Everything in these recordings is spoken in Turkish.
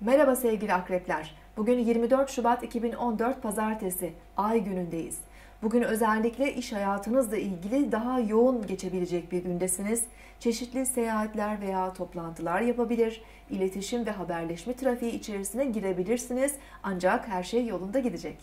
Merhaba sevgili akrepler. Bugün 24 Şubat 2014 Pazartesi, Ay günündeyiz. Bugün özellikle iş hayatınızla ilgili daha yoğun geçebilecek bir gündesiniz. Çeşitli seyahatler veya toplantılar yapabilir, iletişim ve haberleşme trafiği içerisine girebilirsiniz. Ancak her şey yolunda gidecek.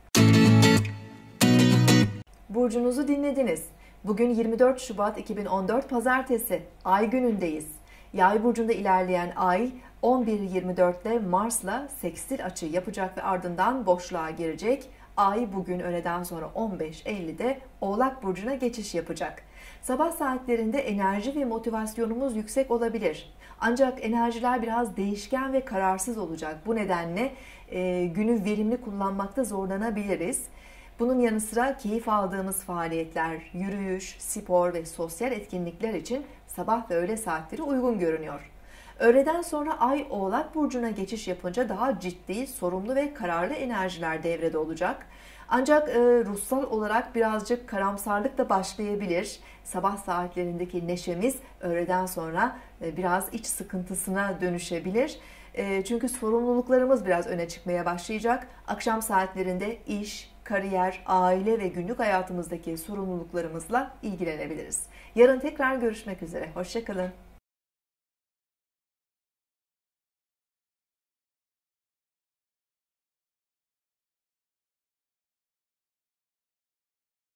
Burcunuzu dinlediniz. Bugün 24 Şubat 2014 Pazartesi, Ay günündeyiz. Yay burcunda ilerleyen Ay 11.24'te Mars'la sekstil açı yapacak ve ardından boşluğa girecek. Ay bugün öğleden sonra 15.50'de Oğlak burcuna geçiş yapacak. Sabah saatlerinde enerji ve motivasyonumuz yüksek olabilir. Ancak enerjiler biraz değişken ve kararsız olacak. Bu nedenle günü verimli kullanmakta zorlanabiliriz. Bunun yanı sıra keyif aldığımız faaliyetler, yürüyüş, spor ve sosyal etkinlikler için sabah ve öğle saatleri uygun görünüyor. Öğleden sonra Ay Oğlak burcuna geçiş yapınca daha ciddi, sorumlu ve kararlı enerjiler devrede olacak. Ancak ruhsal olarak birazcık karamsarlık da başlayabilir. Sabah saatlerindeki neşemiz öğleden sonra biraz iç sıkıntısına dönüşebilir. Çünkü sorumluluklarımız biraz öne çıkmaya başlayacak. Akşam saatlerinde iş, kariyer, aile ve günlük hayatımızdaki sorumluluklarımızla ilgilenebiliriz. Yarın tekrar görüşmek üzere. Hoşça kalın.